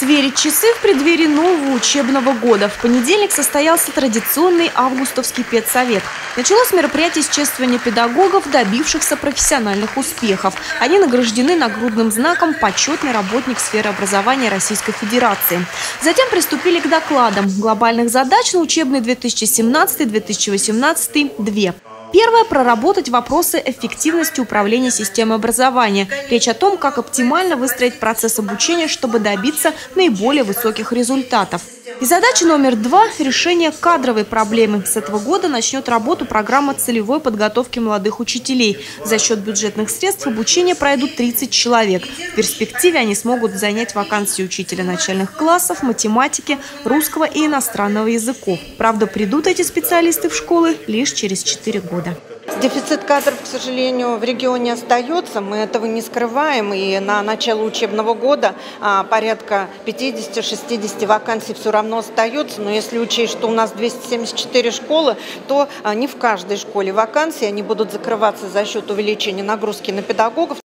Сверить часы в преддверии нового учебного года. В понедельник состоялся традиционный августовский педсовет. Началось мероприятие с чествования педагогов, добившихся профессиональных успехов. Они награждены нагрудным знаком «Почетный работник сферы образования Российской Федерации». Затем приступили к докладам. Глобальных задач на учебный 2017-2018 – две. Первое – проработать вопросы эффективности управления системой образования. Речь о том, как оптимально выстроить процесс обучения, чтобы добиться наиболее высоких результатов. И задача номер два – решение кадровой проблемы. С этого года начнет работу программа целевой подготовки молодых учителей. За счет бюджетных средств обучения пройдут 30 человек. В перспективе они смогут занять вакансии учителя начальных классов, математики, русского и иностранного языков. Правда, придут эти специалисты в школы лишь через 4 года. Дефицит кадров, к сожалению, в регионе остается, мы этого не скрываем. И на начало учебного года порядка 50-60 вакансий все равно остается. Но если учесть, что у нас 274 школы, то не в каждой школе вакансии, они будут закрываться за счет увеличения нагрузки на педагогов.